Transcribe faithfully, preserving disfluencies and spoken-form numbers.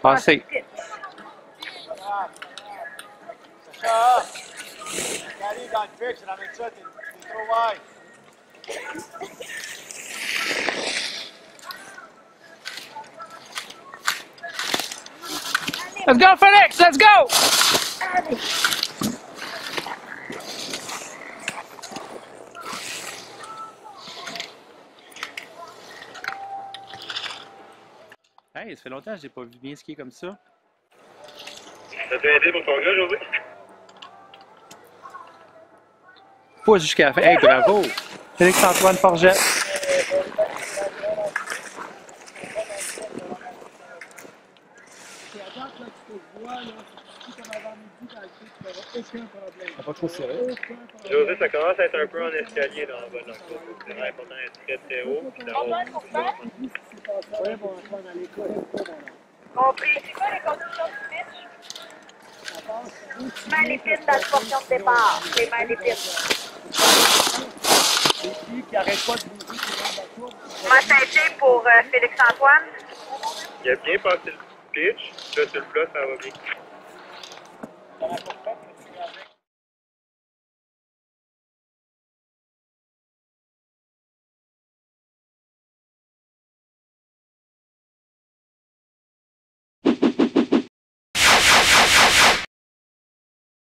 Passez. Sacha! Allez dans le pitch, ramène ça, t'es trop wide. Let's go, Phoenix! Let's go! Hey, ça fait longtemps que j'ai pas vu bien skier comme ça. Ça t'a aidé pour ton gars, José? Pas jusqu'à la fin. Hey, bravo! Félix-Antoine Forget. Pas trop serré. José, ça commence à être un peu en escalier dans la bonne angle. C'est vraiment important d'être très très haut. Puis d'avoir Compris. C'est quoi les conditions du pitch? Mains les pins dans le portion de départ. Les mains les pins. Moi, ça a été pour euh, Félix-Antoine. il a bien passé le pitch. Là, sur le plat, ça va bien.